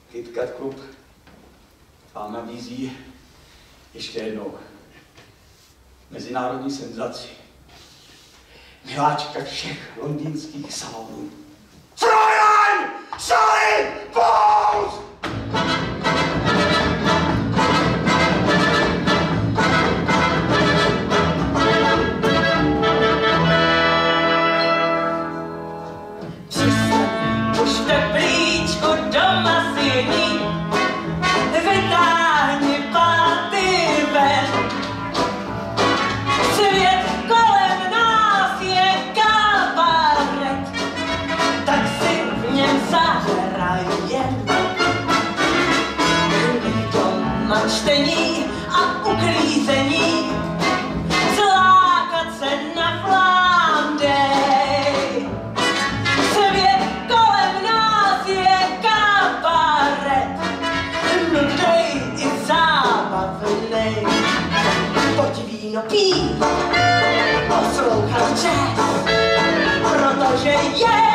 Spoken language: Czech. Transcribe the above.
KitKat klub vám nabízí ještě jednou mezinárodní senzaci. Miláčka všech londýnských salonů. Fräulein Sally Bowles! Čtení a uklízení, zlákat se na Flandej. Svět kolem nás je kabaret, nudnej i zábavnej. Pojď víno pít, poslouchat jazz, protože je